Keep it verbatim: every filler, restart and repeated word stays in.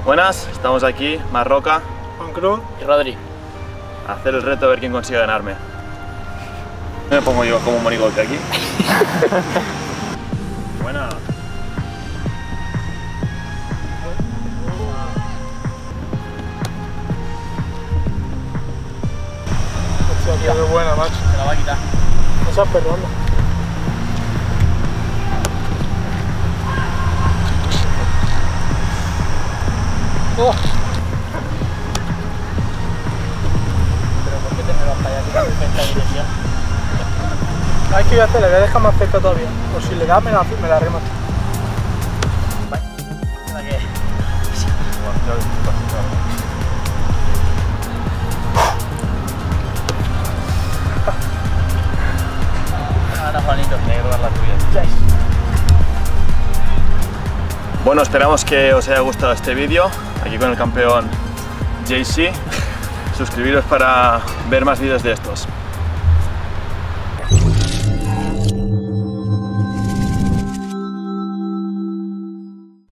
Buenas, estamos aquí, Marroca, Juan Cruz y Rodri. a hacer el reto a ver quién consigue ganarme. Me pongo yo como un monigote aquí. Buena. Hostia, qué buena, macho. Te la va a quitar. No seas perdona. Oh. Pero ¿por qué te me vas para allá? Que está en perfecta dirección. Hay que voy a hacer, le voy a dejar más cerca todavía. O si le da, me la, me la remato. ¿Para qué? Ahora, Juanito, me voy a robar la tuya. Bueno, esperamos que os haya gustado este vídeo, aquí con el campeón J C. Suscribiros para ver más vídeos de estos.